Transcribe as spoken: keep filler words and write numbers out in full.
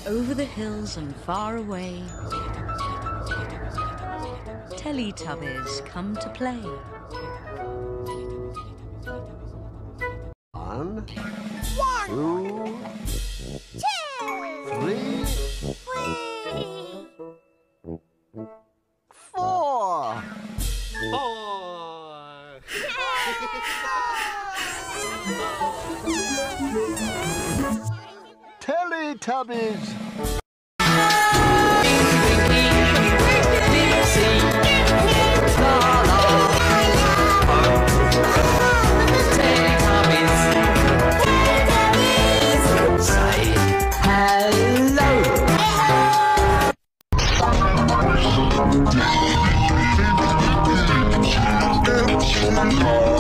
Over the hills and far away, Teletubbies come to play. One, One, two, two, three, three, four. Four. Teletubbies. hello.